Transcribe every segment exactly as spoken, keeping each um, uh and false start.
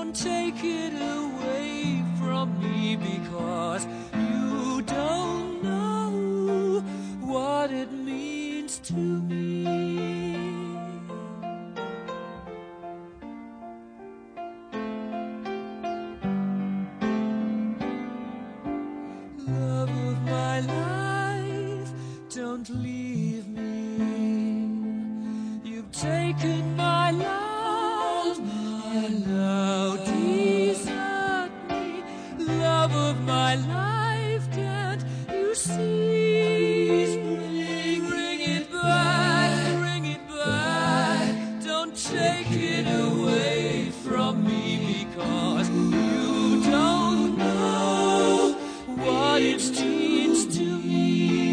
don't take it away from me, because you don't know what it means to me. Love of my life, don't leave me. You've taken my love and now desert me. Love of my life, can't you see? Bring, bring it back, bring it back. Don't take it away from me, because you don't know what it means to me.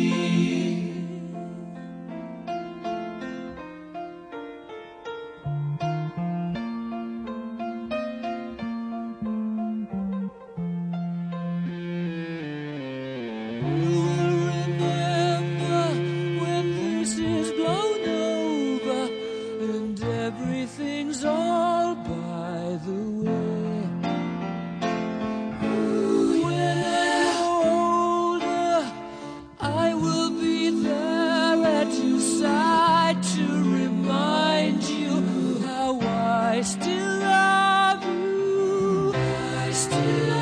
You will remember when this is blown over and everything's all by the way. When I'm older, I will be there at your side to remind you how I still love you. I still